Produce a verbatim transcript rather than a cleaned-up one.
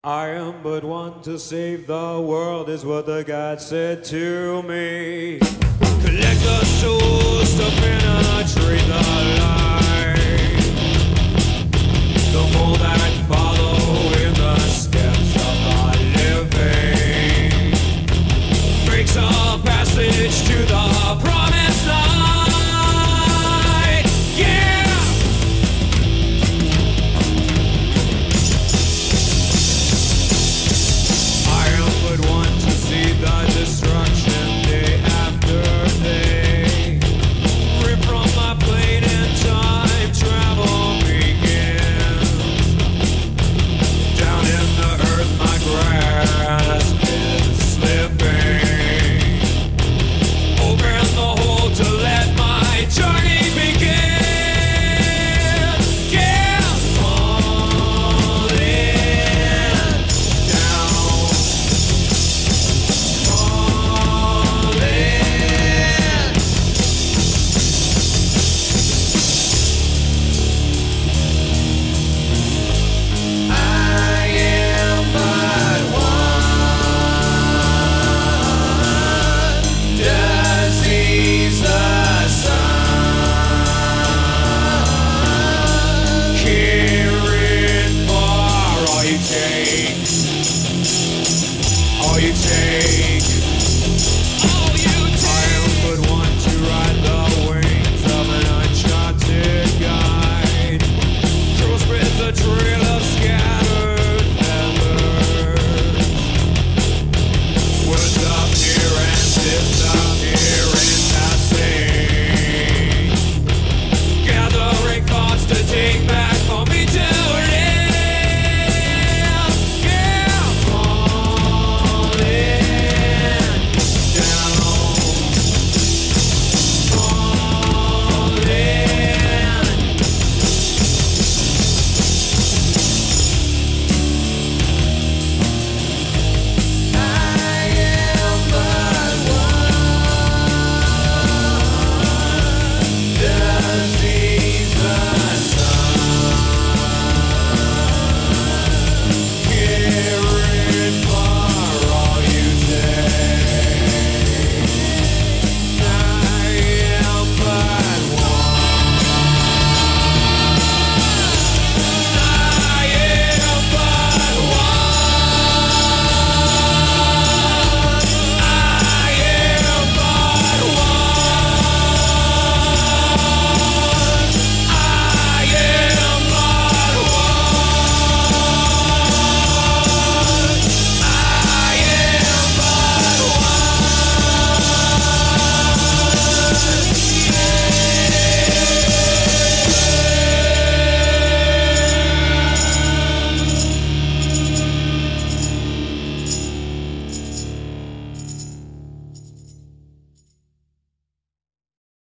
I am but one to save the world, is what the God said to me. Collect the souls to penetrate the light, the more that follow in the steps of the living, breaks a passage to the promised light. Yeah! I am but one to see the destruction day after day. Rip from my plane and time travel begins. Down in the earth my grasp is slipping. Open the hole to let my journey begin. Yeah, falling down, falling. I am but one to seize the sun. Hear it for all you take.